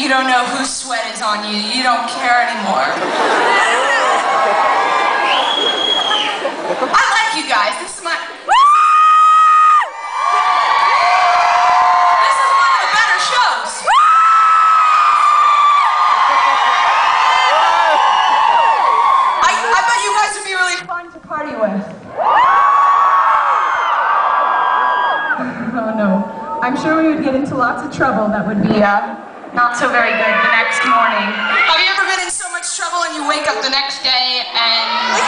you don't know whose sweat is on you. You don't care anymore. I like you guys. This is one of the better shows. I bet you guys would be really fun to party with. Oh no. I'm sure we would get into lots of trouble that would be not so very good the next morning. Have you ever been in so much trouble and you wake up the next day and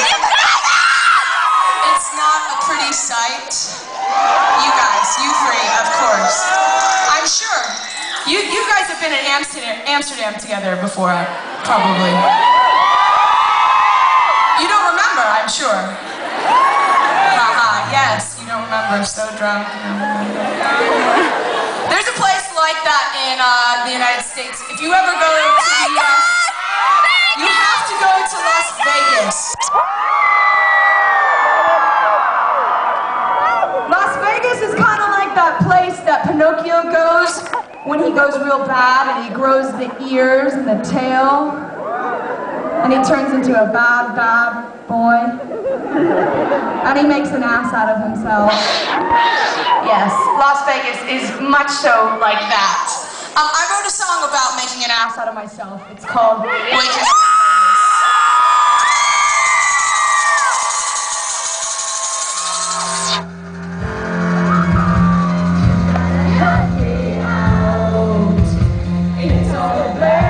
it's not a pretty sight? You guys, you three, of course. I'm sure. You guys have been in Amsterdam together before, probably. You don't remember, I'm sure. Haha, yes, you don't remember, so drunk. There's a place like that in the United States. If you ever go to the US, you have to go to Las Vegas. Las Vegas is kind of like that place that Pinocchio goes when he goes real bad and he grows the ears and the tail and he turns into a bad, bad boy and he makes an ass out of himself. Yes, Las Vegas is much so like that. I wrote a song about making an ass out of myself. It's called Waking Up. It's all